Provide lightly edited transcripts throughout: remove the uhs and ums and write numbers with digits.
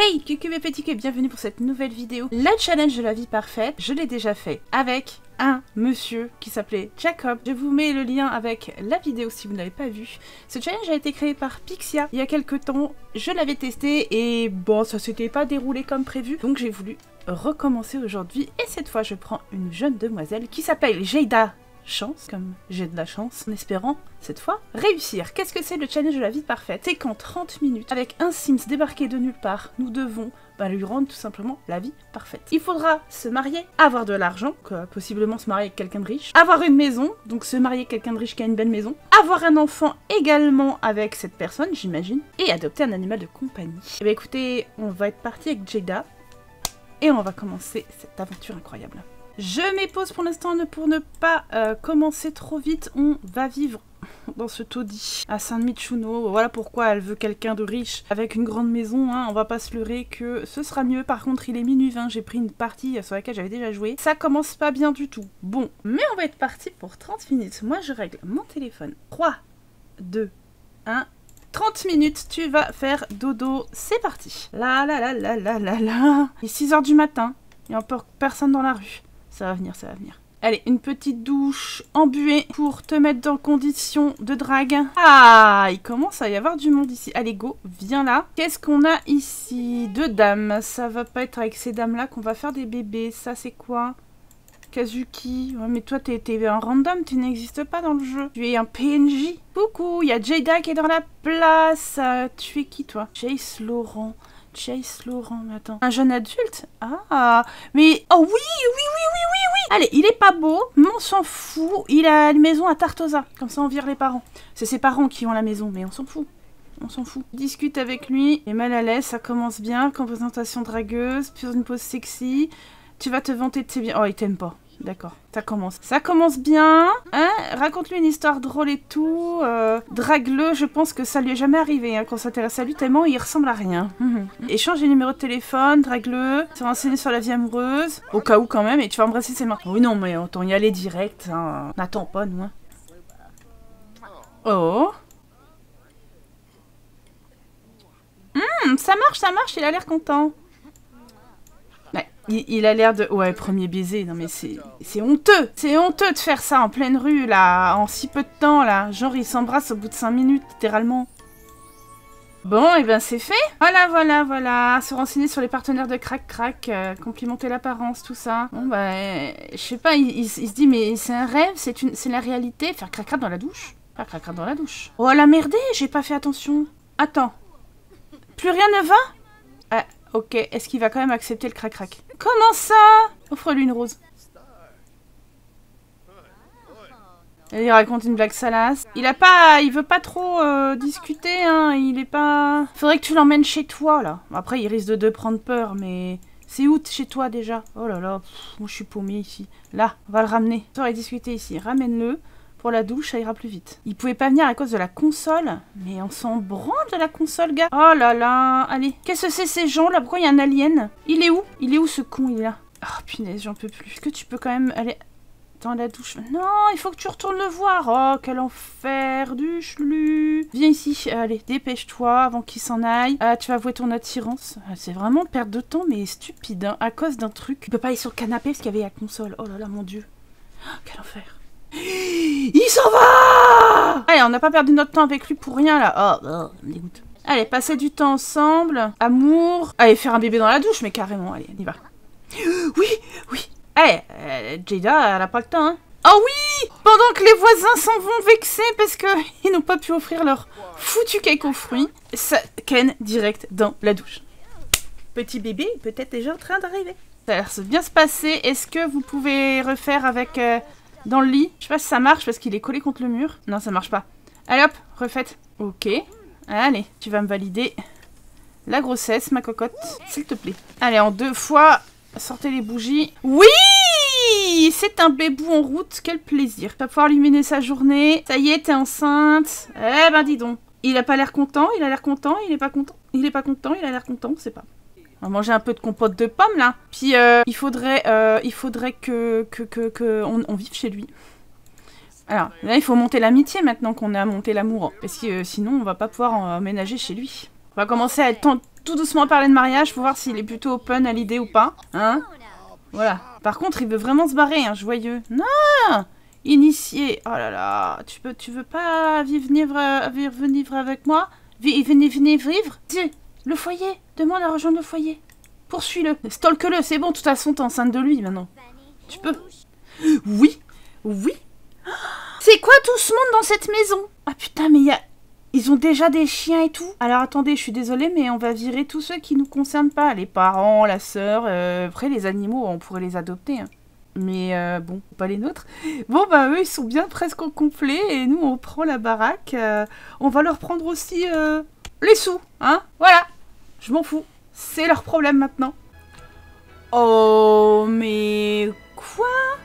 Hey QQ petit Q, bienvenue pour cette nouvelle vidéo. Le challenge de la vie parfaite, je l'ai déjà fait avec un monsieur qui s'appelait Jacob. Je vous mets le lien avec la vidéo si vous ne l'avez pas vu. Ce challenge a été créé par Pixia il y a quelques temps. Je l'avais testé et bon, ça s'était pas déroulé comme prévu. Donc j'ai voulu recommencer aujourd'hui. Et cette fois, je prends une jeune demoiselle qui s'appelle Jada Chance, comme j'ai de la chance, en espérant, cette fois, réussir. Qu'est-ce que c'est le challenge de la vie parfaite? C'est qu'en 30 minutes, avec un Sims débarqué de nulle part, nous devons lui rendre tout simplement la vie parfaite. Il faudra se marier, avoir de l'argent, possiblement se marier avec quelqu'un de riche, avoir une maison, donc se marier avec quelqu'un de riche qui a une belle maison, avoir un enfant également avec cette personne, j'imagine, et adopter un animal de compagnie. Et bien écoutez, on va être parti avec Jada, et on va commencer cette aventure incroyable. Je m'épose pour l'instant pour ne pas commencer trop vite. On va vivre dans ce taudis à San-Michuno. Voilà pourquoi elle veut quelqu'un de riche avec une grande maison. Hein. On va pas se leurrer que ce sera mieux. Par contre, il est minuit 20. J'ai pris une partie sur laquelle j'avais déjà joué. Ça commence pas bien du tout. Bon, mais on va être parti pour 30 minutes. Moi, je règle mon téléphone. 3, 2, 1... 30 minutes, tu vas faire dodo. C'est parti. La. Il est 6 h du matin. Il n'y a encore personne dans la rue. Ça va venir, ça va venir. Allez, une petite douche embuée pour te mettre dans condition de drague. Ah, il commence à y avoir du monde ici. Allez, go, viens là. Qu'est-ce qu'on a ici? 2 dames. Ça va pas être avec ces dames-là qu'on va faire des bébés. Ça, c'est quoi? Kazuki. Ouais, mais toi, t'es un random, tu n'existes pas dans le jeu. Tu es un PNJ. Coucou, il y a Jada qui est dans la place. Tu es qui, toi? Chase Laurent. Chase Laurent, mais attends. Un jeune adulte? Ah, mais... Oh oui. Allez, il est pas beau, mais on s'en fout. Il a une maison à Tartosa. Comme ça, on vire les parents. C'est ses parents qui ont la maison, mais on s'en fout. On s'en fout. Discute avec lui. Il est mal à l'aise, ça commence bien. Présentation dragueuse, puis une pose sexy. Tu vas te vanter de tes biens. Oh, il t'aime pas. D'accord, ça commence. Ça commence bien. Hein? Raconte-lui une histoire drôle et tout. Drague-le, je pense que ça lui est jamais arrivé. Hein, qu'on s'intéresse à lui tellement, il ressemble à rien. Échange les numéros de téléphone, drague-le. Se renseigner sur la vie amoureuse. Au cas où quand même, et tu vas embrasser ses mains. Oui, non, mais autant y aller direct. Hein. N'attends pas, nous. Hein. Oh. Ça marche, il a l'air content. Il a l'air de... Ouais, premier baiser. Non mais c'est honteux. C'est honteux de faire ça en pleine rue, là, en si peu de temps, là. Genre, ils s'embrassent au bout de 5 minutes, littéralement. Bon, et ben c'est fait. Voilà. Se renseigner sur les partenaires de Crac, complimenter l'apparence, tout ça. Bon, bah, je sais pas, il se dit, mais c'est un rêve, c'est la réalité. Faire crac dans la douche. Faire crac dans la douche. Oh, la merdé, j'ai pas fait attention. Attends. Plus rien ne va? Ah, ok, est-ce qu'il va quand même accepter le crac? Comment ça? Offre-lui une rose. Il raconte une blague salace. Il veut pas trop discuter, hein. Il est pas... Faudrait que tu l'emmènes chez toi, là. Après, il risque de prendre peur, mais... C'est où chez toi, déjà? Oh là là, moi je suis paumée ici. Là, on va le ramener. On va discuter ici. Ramène-le. Pour la douche, ça ira plus vite. Il pouvait pas venir à cause de la console. Mais on s'en branle de la console, gars. Oh là là. Allez. Qu'est-ce que c'est ces gens là? Pourquoi il y a un alien? Il est où? Il est où ce con? Il est là. Oh punaise, j'en peux plus. Est-ce que tu peux quand même aller dans la douche? Non, il faut que tu retournes le voir. Oh, quel enfer du chlu. Viens ici. Allez, dépêche-toi avant qu'il s'en aille. Tu vas avouer ton attirance. C'est vraiment perte de temps, mais stupide. Hein, à cause d'un truc. Tu peux pas aller sur le canapé parce qu'il y avait la console. Oh là là, mon dieu. Oh, quel enfer. Il s'en va! Allez, on n'a pas perdu notre temps avec lui pour rien, là. Oh, ça me dégoûte. Allez, passer du temps ensemble. Amour. Allez, faire un bébé dans la douche, mais carrément. Allez, on y va. Oui. Allez, Jada, elle a pas le temps, hein. Oh oui! Pendant que les voisins s'en vont vexés parce qu'ils n'ont pas pu offrir leur foutu cake aux fruits, ça ken direct dans la douche. Petit bébé, peut-être déjà en train d'arriver. Ça a l'air de bien se passer. Est-ce que vous pouvez refaire avec... dans le lit. Je sais pas si ça marche parce qu'il est collé contre le mur. Non, ça marche pas. Allez hop, refaites. Ok. Allez, tu vas me valider la grossesse, ma cocotte, s'il te plaît. Allez, en 2 fois, sortez les bougies. Oui! C'est un bébou en route, quel plaisir. Tu vas pouvoir lui mener sa journée. Ça y est, t'es enceinte. Eh ben dis donc. Il a pas l'air content, il a l'air content, il est pas content. Il est pas content, il a l'air content, c'est pas... On va manger un peu de compote de pommes, là. Puis, il faudrait que on vive chez lui. Alors, là, il faut monter l'amitié maintenant qu'on a monté l'amour. Parce que sinon, on va pas pouvoir emménager chez lui. On va commencer à être tout doucement parler de mariage pour voir s'il est plutôt open à l'idée ou pas. Hein? Voilà. Par contre, il veut vraiment se barrer, hein, joyeux. Non! Initié. Oh là là. Tu veux pas venir avec moi? Venez vivre? Dis, le foyer. Demande à rejoindre le foyer. Poursuis-le. Stalk-le, c'est bon. De toute façon, t'es enceinte de lui maintenant. Tu peux. Oui. Oui. C'est quoi tout ce monde dans cette maison? Ah putain, mais ils ont déjà des chiens et tout. Alors attendez, je suis désolée, mais on va virer tous ceux qui nous concernent pas. Les parents, la sœur, après les animaux, on pourrait les adopter. Hein. Mais bon, pas les nôtres. Bon, bah eux, ils sont bien presque au complet. Et nous, on prend la baraque. On va leur prendre aussi les sous. Hein? Voilà. Je m'en fous. C'est leur problème maintenant. Oh, mais quoi?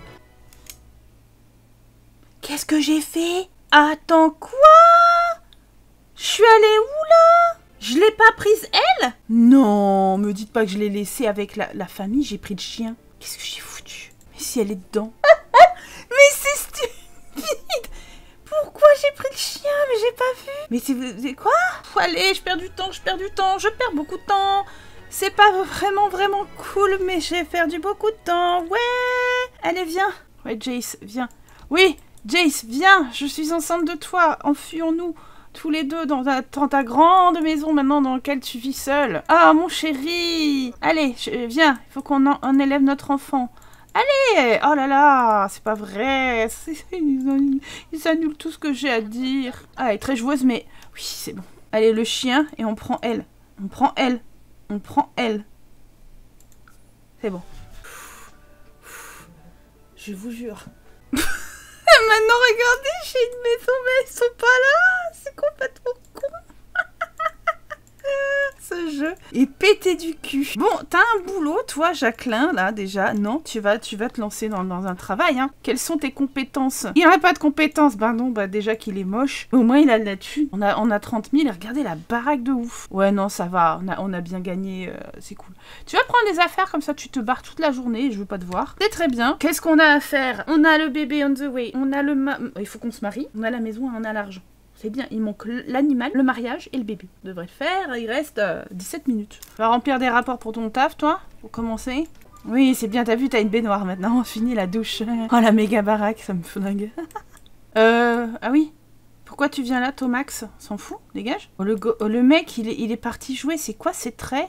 Qu'est-ce que j'ai fait? Attends, quoi? Je suis allée où, là? Je l'ai pas prise, elle? Non, me dites pas que je l'ai laissée avec la famille, j'ai pris le chien. Qu'est-ce que j'ai foutu? Mais si elle est dedans. Mais c'est stupide! Pourquoi j'ai pris le chien? Mais j'ai pas vu. Mais c'est quoi? Allez, je perds du temps, je perds beaucoup de temps. C'est pas vraiment cool, mais j'ai perdu beaucoup de temps. Ouais! Allez, viens. Ouais, Jace, viens. Oui, Jace, viens. Je suis enceinte de toi. Enfuyons-nous tous les deux dans ta grande maison maintenant dans laquelle tu vis seule. Ah, mon chéri! Allez, viens. Il faut qu'on élève notre enfant. Allez! Oh là là! C'est pas vrai! Ils annulent tout ce que j'ai à dire. Ah, elle est très joueuse, mais... Oui, c'est bon. Allez, le chien, et on prend elle. On prend elle. On prend elle. C'est bon. Je vous jure. Maintenant, regardez, j'ai une maison, mais ils sont pas là. C'est complètement con. Ce jeu est pété du cul. Bon, t'as un boulot, toi, Jacqueline, là, déjà. Non, tu vas te lancer dans un travail, hein. Quelles sont tes compétences? Il n'aurait pas de compétences. Ben non, bah déjà qu'il est moche. Au moins, il a de la thune. On a 30 000 et regardez la baraque de ouf. Ouais, non, ça va. On a bien gagné. C'est cool. Tu vas prendre des affaires comme ça, tu te barres toute la journée. Je veux pas te voir. C'est très bien. Qu'est-ce qu'on a à faire? On a le bébé on the way. On a il faut qu'on se marie. On a la maison, on a l'argent. C'est bien, il manque l'animal, le mariage et le bébé. On devrait le faire, il reste 17 minutes. Tu vas remplir des rapports pour ton taf, toi, pour commencer. Oui, c'est bien, t'as vu, t'as une baignoire maintenant, fini la douche. Oh, la méga baraque, ça me flingue. Ah oui. Pourquoi tu viens là, Tomax? S'en fout, dégage. Oh, le mec, il est parti jouer, c'est quoi ces traits?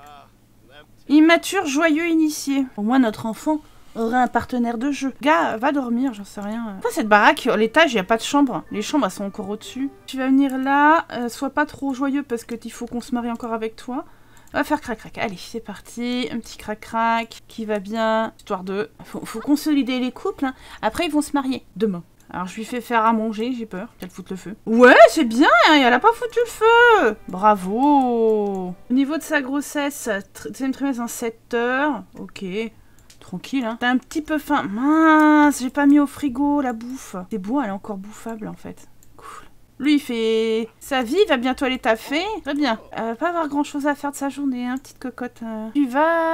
Immature, joyeux, initié. Au moins, notre enfant aurait un partenaire de jeu. Gars, va dormir, j'en sais rien. Pourquoi cette baraque, l'étage, il n'y a pas de chambre. Les chambres, elles sont encore au-dessus. Tu vas venir là, sois pas trop joyeux parce qu'il faut qu'on se marie encore avec toi. On va faire crac-crac. Allez, c'est parti. Un petit crac-crac qui va bien. Histoire de... Faut consolider les couples. Hein. Après, ils vont se marier. Demain. Alors, je lui fais faire à manger, j'ai peur qu'elle foute le feu. Ouais, c'est bien, hein, elle a pas foutu le feu. Bravo. Au niveau de sa grossesse, deuxième trimestre en 7 heures. Ok. Tranquille, hein. T'as un petit peu faim. Mince, j'ai pas mis au frigo la bouffe. C'est bon, elle est encore bouffable en fait. Cool. Lui, il fait sa vie, il va bientôt aller taffer. Très bien. Elle va pas avoir grand chose à faire de sa journée, hein, petite cocotte. Tu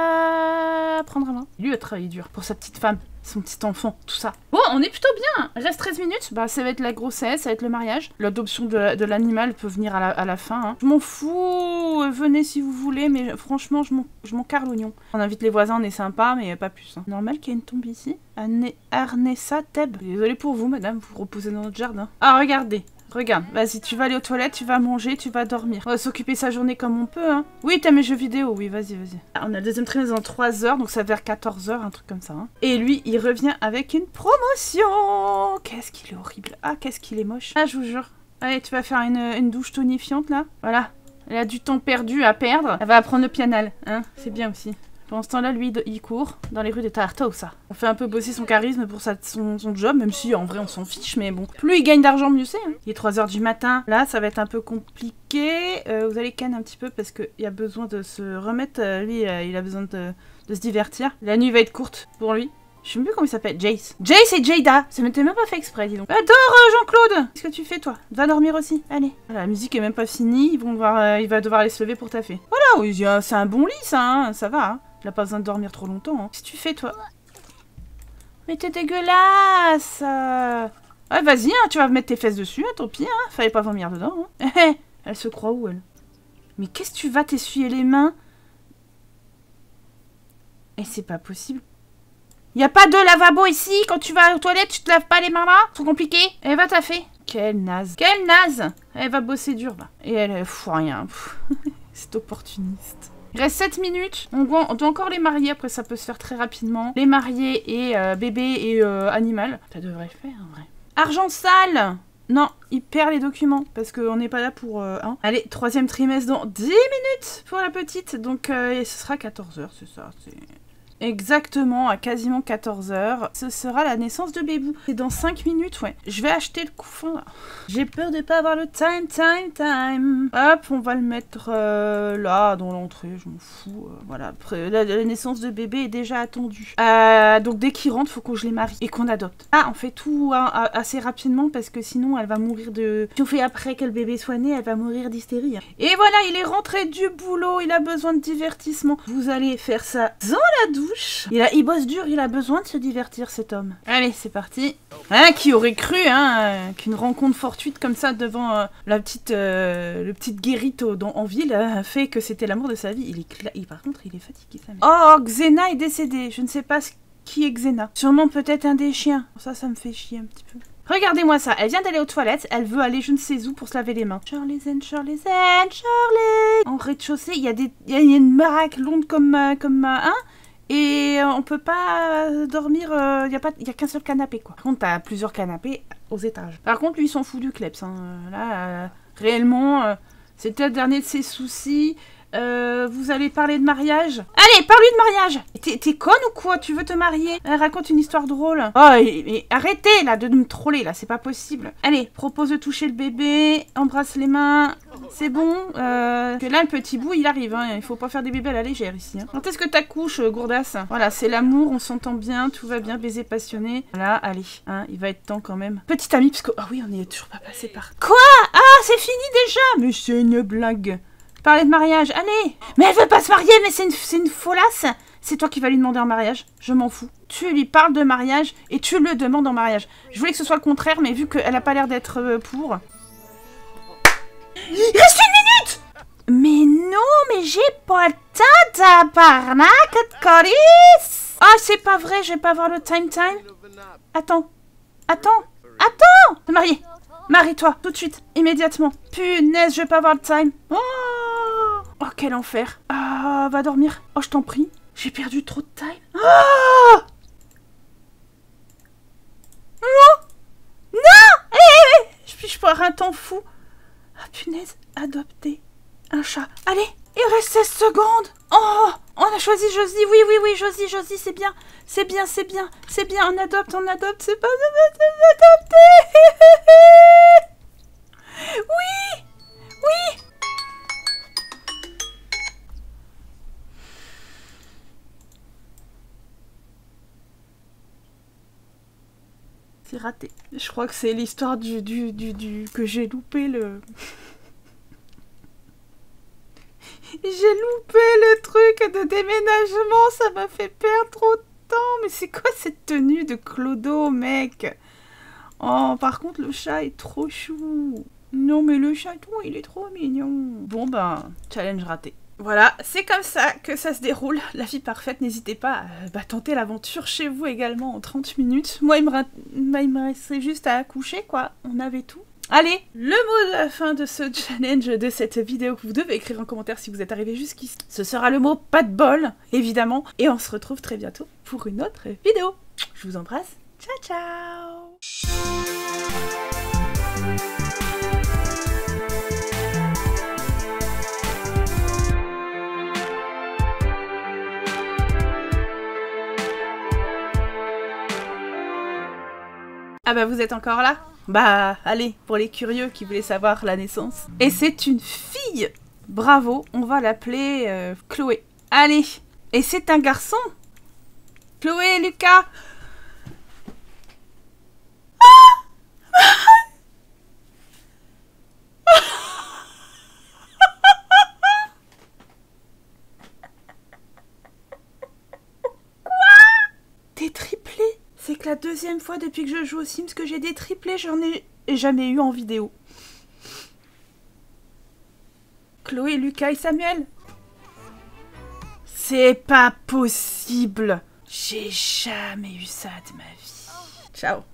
vas prendre un main. Lui a travaillé dur pour sa petite femme, son petit enfant, tout ça. Bon, on est plutôt bien. Il reste 13 minutes. Bah, ça va être la grossesse, ça va être le mariage. L'adoption de l'animal peut venir à la fin. Hein. Je m'en fous. Venez si vous voulez, mais franchement, je m'en carre l'oignon. On invite les voisins, on est sympa, mais pas plus. Hein. Normal qu'il y ait une tombe ici. Arnessa Teb. Désolée pour vous, madame, vous reposez dans notre jardin. Ah, regardez. Regarde, vas-y, tu vas aller aux toilettes, tu vas manger, tu vas dormir. On va s'occuper sa journée comme on peut, hein. Oui, t'as mes jeux vidéo, oui, vas-y. On a le deuxième trimestre dans 3 heures, donc ça va vers 14 heures, un truc comme ça. Hein. Et lui, il revient avec une promotion. Qu'est-ce qu'il est horrible. Ah, qu'est-ce qu'il est moche. Ah, je vous jure. Allez, tu vas faire une douche tonifiante, là. Voilà. Elle a du temps perdu à perdre. Elle va apprendre le pianal, hein. C'est bien aussi. Pendant ce temps-là, lui, il court dans les rues de Tartousa. On fait un peu bosser son charisme pour son job, même si en vrai on s'en fiche, mais bon. Plus il gagne d'argent, mieux c'est. Hein. Il est 3 h du matin. Là, ça va être un peu compliqué. Vous allez canner un petit peu parce qu'il y a besoin de se remettre. Lui, il a besoin de se divertir. La nuit va être courte pour lui. Je sais même plus comment il s'appelle. Jace. Jace et Jada. Ça m'était même pas fait exprès, dis donc. Adore Jean-Claude. Qu'est-ce que tu fais, toi? Va dormir aussi. Allez. La musique est même pas finie. Il va devoir aller se lever pour taffer. Voilà, oui, c'est un bon lit, ça. Hein. Ça va. Hein. Il a pas besoin de dormir trop longtemps. Hein. Qu'est-ce que tu fais, toi? Mais t'es dégueulasse. Ouais, vas-y, hein, tu vas mettre tes fesses dessus, hein, tant pis. Hein. Fallait pas vomir dedans. Hein. Elle se croit où, elle? Mais qu'est-ce que tu vas t'essuyer les mains? Et c'est pas possible. Y a pas de lavabo ici? Quand tu vas aux toilettes, tu te laves pas les mains là? Trop compliqué? Elle va taffer. Quelle naze. Quelle naze. Elle va bosser dur là. Et elle fout rien. C'est opportuniste. Il reste 7 minutes. On doit encore les marier. Après, ça peut se faire très rapidement. Les marier et bébé et animal. Ça devrait le faire en vrai. Argent sale. Non, il perd les documents parce qu'on n'est pas là pour... Allez, 3e trimestre dans 10 minutes pour la petite. Donc, ce sera 14h, c'est ça. Exactement, à quasiment 14h. Ce sera la naissance de Bébou. C'est dans 5 minutes, ouais. Je vais acheter le couffin, là. J'ai peur de pas avoir le time. Hop, on va le mettre là, dans l'entrée, je m'en fous. Voilà, après, la naissance de bébé est déjà attendue. Donc dès qu'il rentre, faut que je les marie et qu'on adopte. Ah, on fait tout assez rapidement parce que sinon, elle va mourir de... Si on fait après que le bébé soit né, elle va mourir d'hystérie. Et voilà, il est rentré du boulot, il a besoin de divertissement. Vous allez faire ça dans la douche. Il bosse dur, il a besoin de se divertir cet homme. Allez, c'est parti. Hein, qui aurait cru qu'une rencontre fortuite comme ça devant le petit guérito en ville fait que c'était l'amour de sa vie. Par contre, il est fatigué. Oh, Xena est décédée. Je ne sais pas qui est Xena. Sûrement peut-être un des chiens. Ça me fait chier un petit peu. Regardez-moi ça, elle vient d'aller aux toilettes, elle veut aller je ne sais où pour se laver les mains. Charlie. En rez-de-chaussée, il y a une baraque longue comme et on peut pas dormir, il y a qu'un seul canapé quoi. Par contre, t'as plusieurs canapés aux étages. Par contre, lui, il s'en fout du kleps. Là, réellement, c'était le dernier de ses soucis. Vous allez parler de mariage? Allez, parle-lui de mariage! T'es conne ou quoi? Tu veux te marier? Raconte une histoire drôle. Oh, mais arrêtez là de me troller là, c'est pas possible. Allez, propose de toucher le bébé, embrasse les mains. C'est bon. Que là, le petit bout, il arrive. Il faut pas faire des bébés à la légère ici. Quand est-ce que t'accouches, gourdasse? Voilà, c'est l'amour, on s'entend bien, tout va bien, baiser passionné. Voilà, allez, il va être temps quand même. Petite amie, parce que... Ah oui, on est toujours pas passé par... Quoi? Ah, c'est fini déjà? Mais c'est une blague. Parler de mariage, allez! Mais elle veut pas se marier, mais c'est une folasse! C'est toi qui vas lui demander en mariage, je m'en fous. Tu lui parles de mariage et tu le demandes en mariage. Je voulais que ce soit le contraire, mais vu qu'elle a pas l'air d'être pour... Il reste 1 minute! Mais non, mais j'ai pas le temps, tabarnak de colis! Ah, c'est pas vrai, je vais pas avoir le time. Attends! Te marier! Marie-toi, tout de suite, immédiatement. Punaise, je vais pas avoir le time. Oh, quel enfer. Ah, va dormir. Oh, je t'en prie. J'ai perdu trop de time. Oh non. Je peux avoir un temps fou. Ah, punaise, adopter un chat. Allez, il reste 16 secondes. Oh, on a choisi Josie. Oui, Josie, c'est bien. C'est bien, on adopte, c'est pas adopter. Oui. C'est raté. Je crois que c'est l'histoire que j'ai loupé le... J'ai loupé le truc de déménagement, ça m'a fait perdre trop de temps. Mais c'est quoi cette tenue de clodo, mec? Oh, par contre, le chat est trop chou. Non, mais le chaton, il est trop mignon. Bon, challenge raté. Voilà, c'est comme ça que ça se déroule, la vie parfaite. N'hésitez pas à tenter l'aventure chez vous également en 30 minutes. Moi, il me resterait juste à accoucher, quoi. On avait tout. Allez, le mot de la fin de ce challenge, de cette vidéo que vous devez écrire en commentaire si vous êtes arrivé jusqu'ici. Ce sera le mot pas de bol, évidemment. Et on se retrouve très bientôt pour une autre vidéo. Je vous embrasse. Ciao, ciao! Ah bah vous êtes encore là? Bah allez, pour les curieux qui voulaient savoir la naissance. Et c'est une fille! Bravo, on va l'appeler Chloé. Allez! Et c'est un garçon! Chloé et Lucas! Des triplés? C'est que la deuxième fois depuis que je joue aux Sims que j'ai des triplés, j'en ai jamais eu en vidéo. Chloé, Lucas et Samuel. C'est pas possible. J'ai jamais eu ça de ma vie. Ciao.